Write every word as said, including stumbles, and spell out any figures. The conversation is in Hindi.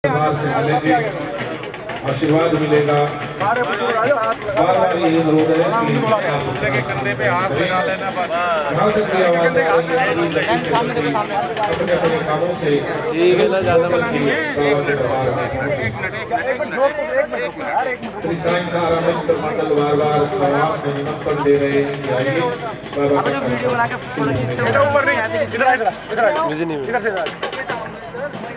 से मिलेंगे, आशीर्वाद मिलेगा। बार बार ये अनुरोध है कि दूसरे के कंधे पे हाथ लगा लेना। जहाँ तक ये आवाज आ रही है अपने अपने कामों से ठीक है ना, ज्यादा मत कीजिए। श्री साईं सारा मित्र मंडल बार बार प्रभाव में निमंत्रण दे रहे हैं कि आइए बाबा का वीडियो बना के फोटो खींचते हो ऊपर नहीं, इधर इधर इधर इधर से